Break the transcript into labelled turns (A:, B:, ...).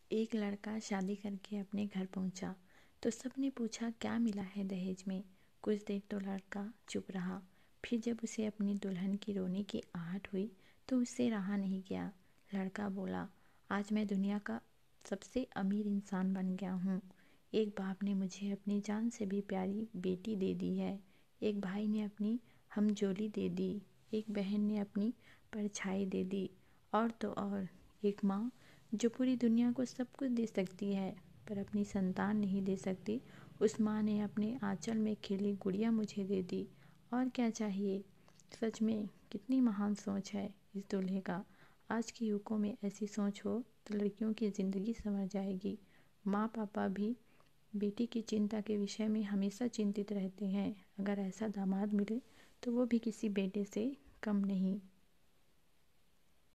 A: एक लड़का शादी करके अपने घर पहुंचा तो सबने पूछा क्या मिला है दहेज में। कुछ देर तो लड़का चुप रहा। फिर जब उसे अपनी दुल्हन की रोने की आहट हुई तो उससे रहा नहीं गया। लड़का बोला, आज मैं दुनिया का सबसे अमीर इंसान बन गया हूँ। एक बाप ने मुझे अपनी जान से भी प्यारी बेटी दे दी है। एक भाई ने अपनी हमजोली दे दी। एक बहन ने अपनी परछाई दे दी। और तो और एक माँ जो पूरी दुनिया को सब कुछ दे सकती है पर अपनी संतान नहीं दे सकती, उस माँ ने अपने आंचल में खिली गुड़िया मुझे दे दी। और क्या चाहिए। सच में कितनी महान सोच है इस दूल्हे का। आज के युगों में ऐसी सोच हो तो लड़कियों की ज़िंदगी संवर जाएगी। माँ पापा भी बेटी की चिंता के विषय में हमेशा चिंतित रहते हैं। अगर ऐसा दामाद मिले तो वो भी किसी बेटे से कम नहीं।